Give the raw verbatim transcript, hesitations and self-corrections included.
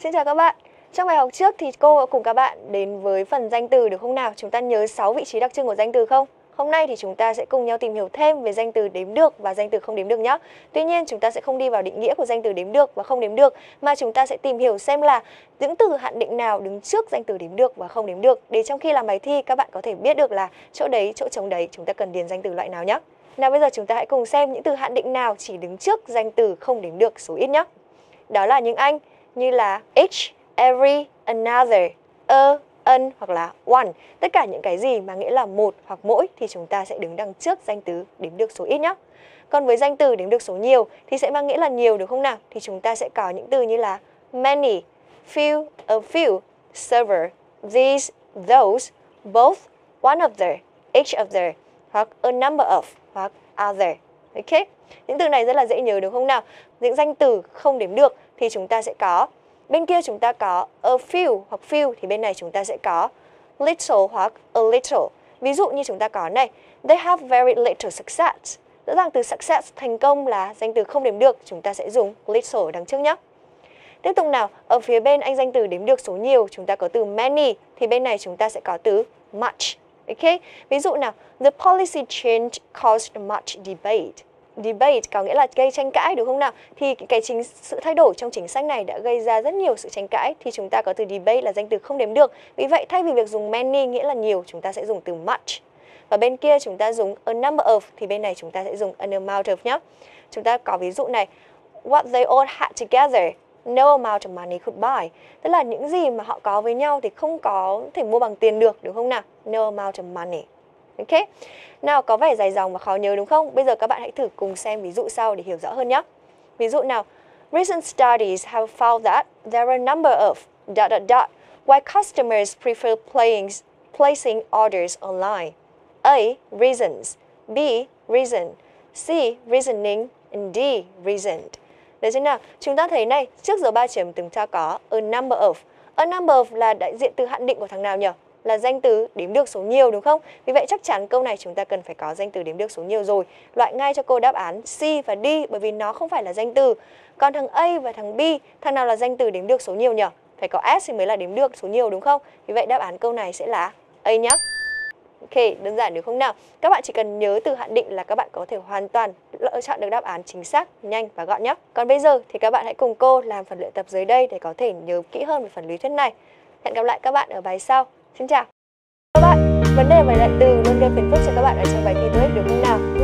Xin chào các bạn. Trong bài học trước thì cô cùng các bạn đến với phần danh từ được không nào? Chúng ta nhớ sáu vị trí đặc trưng của danh từ không? Hôm nay thì chúng ta sẽ cùng nhau tìm hiểu thêm về danh từ đếm được và danh từ không đếm được nhé. Tuy nhiên chúng ta sẽ không đi vào định nghĩa của danh từ đếm được và không đếm được, mà chúng ta sẽ tìm hiểu xem là những từ hạn định nào đứng trước danh từ đếm được và không đếm được, để trong khi làm bài thi các bạn có thể biết được là chỗ đấy, chỗ trống đấy chúng ta cần điền danh từ loại nào nhé. Nào bây giờ chúng ta hãy cùng xem những từ hạn định nào chỉ đứng trước danh từ không đếm được số ít nhé. Đó là những anh như là each, every, another, a, an hoặc là one. Tất cả những cái gì mà nghĩa là một hoặc mỗi thì chúng ta sẽ đứng đằng trước danh từ đếm được số ít nhé. Còn với danh từ đếm được số nhiều thì sẽ mang nghĩa là nhiều được không nào? Thì chúng ta sẽ có những từ như là many, few, a few, several, these, those, both, one of the, each of the, hoặc a number of, hoặc other. Ok? Những từ này rất là dễ nhớ đúng không nào? Những danh từ không đếm được thì chúng ta sẽ có, bên kia chúng ta có a few hoặc few, thì bên này chúng ta sẽ có little hoặc a little. Ví dụ như chúng ta có này, they have very little success. Rõ ràng từ success, thành công, là danh từ không đếm được, chúng ta sẽ dùng little ở đằng trước nhé. Tiếp tục nào, ở phía bên anh danh từ đếm được số nhiều, chúng ta có từ many, thì bên này chúng ta sẽ có từ much. Ok? Ví dụ nào, the policy change caused much debate. Debate có nghĩa là gây tranh cãi đúng không nào? Thì cái chính sự thay đổi trong chính sách này đã gây ra rất nhiều sự tranh cãi, thì chúng ta có từ debate là danh từ không đếm được. Vì vậy thay vì việc dùng many nghĩa là nhiều, chúng ta sẽ dùng từ much. Và bên kia chúng ta dùng a number of, thì bên này chúng ta sẽ dùng an amount of nhé. Chúng ta có ví dụ này, what they all had together, no amount of money could buy. Tức là những gì mà họ có với nhau thì không có thể mua bằng tiền được đúng không nào? No amount of money. Ok? Nào, có vẻ dài dòng và khó nhớ đúng không? Bây giờ các bạn hãy thử cùng xem ví dụ sau để hiểu rõ hơn nhé. Ví dụ nào, recent studies have found that there are a number of dot dot dot why customers prefer playing, placing orders online. A. Reasons, B. Reason, C. Reasoning, and D. Reasoned. Được chưa nào? Chúng ta thấy này, trước giờ ba chấm chúng ta có a number of. A number of là đại diện từ hạn định của thằng nào nhỉ? Là danh từ đếm được số nhiều đúng không? Vì vậy chắc chắn câu này chúng ta cần phải có danh từ đếm được số nhiều rồi. Loại ngay cho cô đáp án C và D, bởi vì nó không phải là danh từ. Còn thằng A và thằng B, thằng nào là danh từ đếm được số nhiều nhỉ? Phải có S thì mới là đếm được số nhiều đúng không? Vì vậy đáp án câu này sẽ là A nhé. Ok, đơn giản được không nào? Các bạn chỉ cần nhớ từ hạn định là các bạn có thể hoàn toàn lựa chọn được đáp án chính xác, nhanh và gọn nhé. Còn bây giờ thì các bạn hãy cùng cô làm phần luyện tập dưới đây để có thể nhớ kỹ hơn về phần lý thuyết này. Hẹn gặp lại các bạn ở bài sau. Xin chào các bạn. Vấn đề về đại từ luôn gây phiền phức cho các bạn ở trong bài thi TOEIC được không nào?